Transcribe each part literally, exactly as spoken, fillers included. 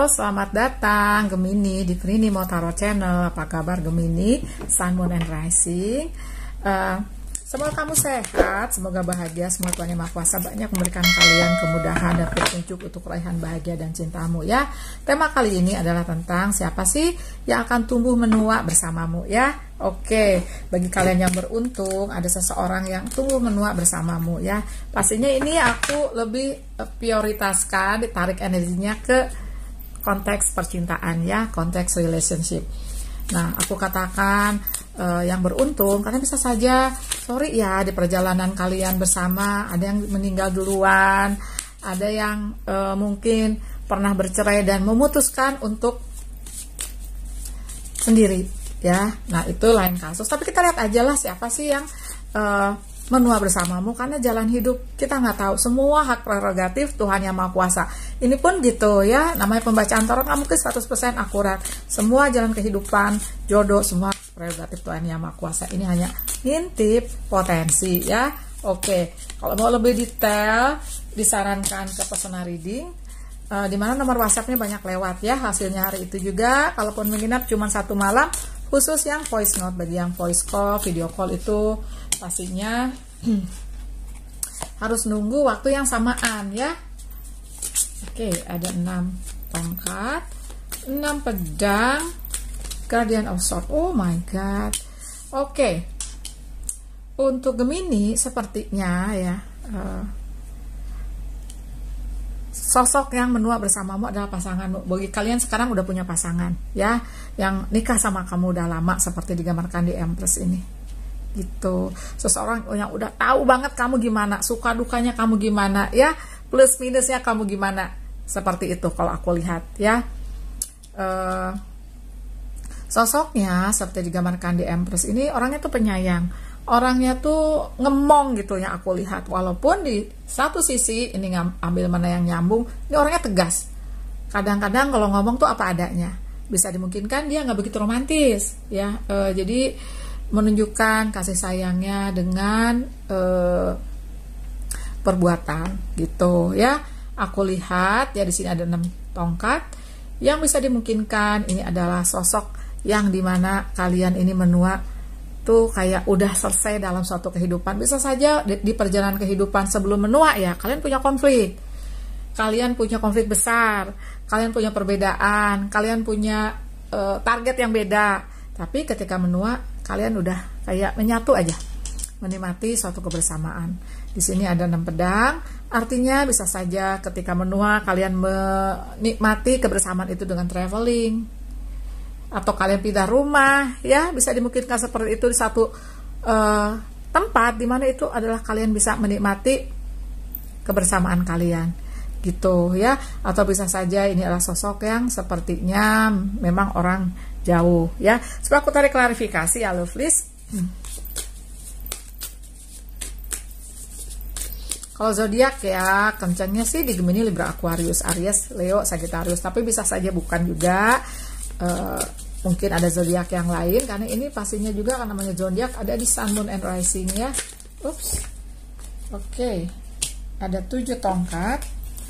Halo, selamat datang Gemini di Prini Motaro Channel. Apa kabar Gemini, Sun, Moon, and Rising? Uh, semoga kamu sehat, semoga bahagia. Semoga Tuhan Yang Maha Kuasa banyak memberikan kalian kemudahan dan petunjuk untuk raihan bahagia dan cintamu ya. Tema kali ini adalah tentang siapa sih yang akan tumbuh menua bersamamu ya. Oke, bagi kalian yang beruntung ada seseorang yang tumbuh menua bersamamu ya. Pastinya ini aku lebih prioritaskan, ditarik energinya ke konteks percintaan ya, konteks relationship. Nah, aku katakan uh, yang beruntung karena bisa saja sorry ya di perjalanan kalian bersama ada yang meninggal duluan, ada yang uh, mungkin pernah bercerai dan memutuskan untuk sendiri ya. Nah, itu lain kasus. Tapi kita lihat aja lah siapa sih yang uh, menua bersamamu, karena jalan hidup kita nggak tahu, semua hak prerogatif Tuhan Yang Maha Kuasa. Ini pun gitu ya, namanya pembacaan tarot nggak mungkin seratus persen akurat. Semua jalan kehidupan, jodoh, semua prerogatif Tuhan Yang Maha Kuasa. Ini hanya ngintip potensi ya. Oke, kalau mau lebih detail disarankan ke personal reading, uh, dimana nomor WhatsAppnya banyak lewat ya. Hasilnya hari itu juga, kalaupun menginap cuma satu malam, khusus yang voice note. Bagi yang voice call, video call itu pastinya harus nunggu waktu yang samaan ya. Oke, ada enam tongkat, enam pedang, Guardian of Swords. Oh my god. Oke, untuk Gemini sepertinya ya, uh, sosok yang menua bersamamu adalah pasanganmu. Bagi kalian sekarang udah punya pasangan ya, yang nikah sama kamu udah lama seperti digambarkan di Empress ini gitu. Seseorang yang udah tahu banget kamu gimana, suka dukanya kamu gimana ya, plus minusnya kamu gimana, seperti itu kalau aku lihat ya. Uh, sosoknya seperti digambarkan di Empress ini orangnya tuh penyayang, orangnya tuh ngemong gitu yang aku lihat. Walaupun di satu sisi ini ambil mana yang nyambung, ini orangnya tegas. Kadang-kadang kalau ngomong tuh apa adanya. Bisa dimungkinkan dia nggak begitu romantis ya. Uh, jadi menunjukkan kasih sayangnya dengan uh, perbuatan gitu ya. Aku lihat ya di sini ada enam tongkat yang bisa dimungkinkan ini adalah sosok yang dimana kalian ini menua tuh kayak udah selesai dalam suatu kehidupan. Bisa saja di, di perjalanan kehidupan sebelum menua ya, kalian punya konflik, kalian punya konflik besar, kalian punya perbedaan, kalian punya uh, target yang beda. Tapi ketika menua kalian udah kayak menyatu aja, menikmati suatu kebersamaan. Di sini ada enam pedang, artinya bisa saja ketika menua kalian menikmati kebersamaan itu dengan traveling, atau kalian pindah rumah ya, bisa dimungkinkan seperti itu di satu uh, tempat dimana itu adalah kalian bisa menikmati kebersamaan kalian gitu ya. Atau bisa saja ini adalah sosok yang sepertinya memang orang jauh ya. Sebab aku tarik klarifikasi ya lovelies. hmm. Kalau zodiak ya kencangnya sih di Gemini, Libra, Aquarius, Aries, Leo, Sagittarius, tapi bisa saja bukan juga. Uh, mungkin ada zodiak yang lain, karena ini pastinya juga kan namanya zodiak ada di Sun, Moon, and Rising ya. Ups. Oke, okay. Ada tujuh tongkat,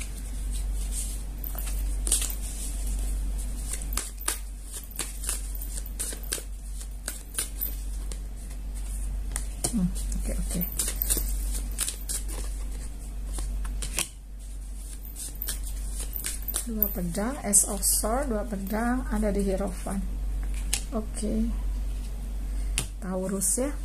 hmm, oke okay, oke okay. Dua pedang, Ace of Swords, dua pedang ada di Hierophant. Oke, okay. Taurus ya.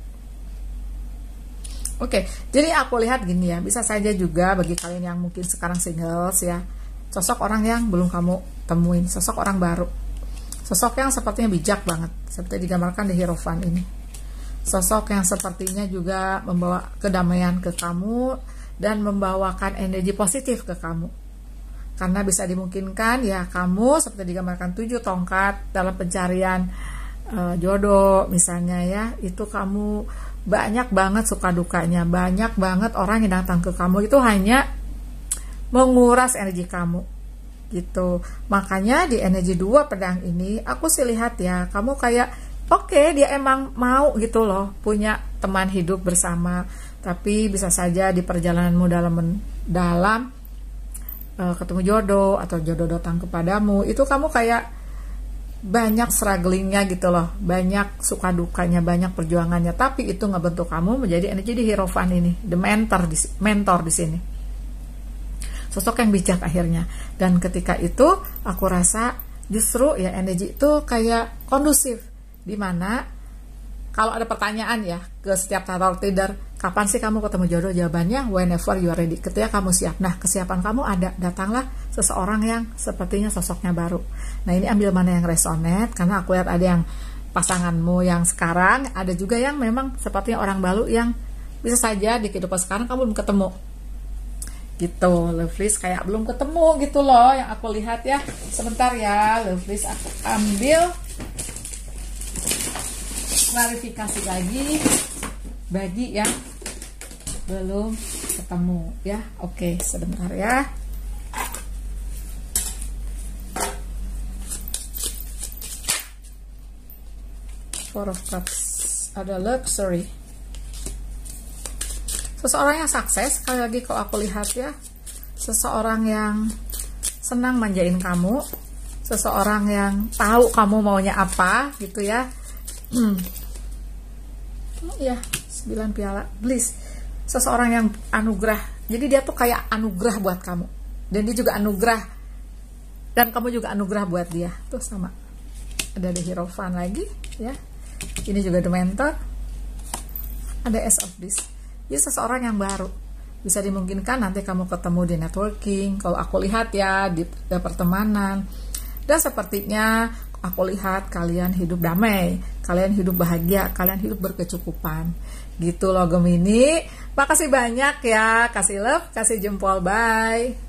Oke, okay. Jadi aku lihat gini ya, bisa saja juga bagi kalian yang mungkin sekarang singles ya, sosok orang yang belum kamu temuin, sosok orang baru, sosok yang sepertinya bijak banget seperti digambarkan di Hierophant ini, sosok yang sepertinya juga membawa kedamaian ke kamu dan membawakan energi positif ke kamu. Karena bisa dimungkinkan ya kamu seperti digambarkan tujuh tongkat dalam pencarian uh, jodoh misalnya ya, itu kamu banyak banget suka dukanya, banyak banget orang yang datang ke kamu itu hanya menguras energi kamu gitu. Makanya di energi dua pedang ini aku sih lihat ya, kamu kayak oke okay, dia emang mau gitu loh punya teman hidup bersama, tapi bisa saja di perjalananmu dalam dalam uh, ketemu jodoh atau jodoh datang kepadamu, itu kamu kayak banyak strugglingnya gitu loh, banyak suka dukanya, banyak perjuangannya, tapi itu ngebentuk kamu menjadi energi di Hierophant ini, the mentor di, mentor di sini, sosok yang bijak akhirnya. Dan ketika itu aku rasa justru ya energi itu kayak kondusif, dimana kalau ada pertanyaan ya ke setiap tarot reader, kapan sih kamu ketemu jodoh? Jawabannya whenever you are ready, ketika kamu siap. Nah, kesiapan kamu ada, datanglah seseorang yang sepertinya sosoknya baru. Nah, ini ambil mana yang resonate, karena aku lihat ada yang pasanganmu yang sekarang, ada juga yang memang sepertinya orang baru yang bisa saja di kehidupan sekarang kamu belum ketemu. Gitu, Lovelies, kayak belum ketemu gitu loh yang aku lihat ya. Sebentar ya, Lovelies, aku ambil klarifikasi lagi bagi yang belum ketemu ya. Oke, sebentar ya. Four of Cups, ada luxury. Seseorang yang sukses, sekali lagi kalau aku lihat ya, seseorang yang senang manjain kamu, seseorang yang tahu kamu maunya apa gitu ya. Hmm. Ya, sembilan piala bliss. Seseorang yang anugerah. Jadi dia tuh kayak anugerah buat kamu. Dan dia juga anugerah. Dan kamu juga anugerah buat dia. Tuh sama. Ada the Hierophant lagi ya. Ini juga the mentor. Ada Ace of This. Dia seseorang yang baru. Bisa dimungkinkan nanti kamu ketemu di networking. Kalau aku lihat ya di, di pertemanan. Dan sepertinya aku lihat kalian hidup damai, kalian hidup bahagia, kalian hidup berkecukupan. Gitu loh Gemini. Makasih banyak ya. Kasih love, kasih jempol, bye.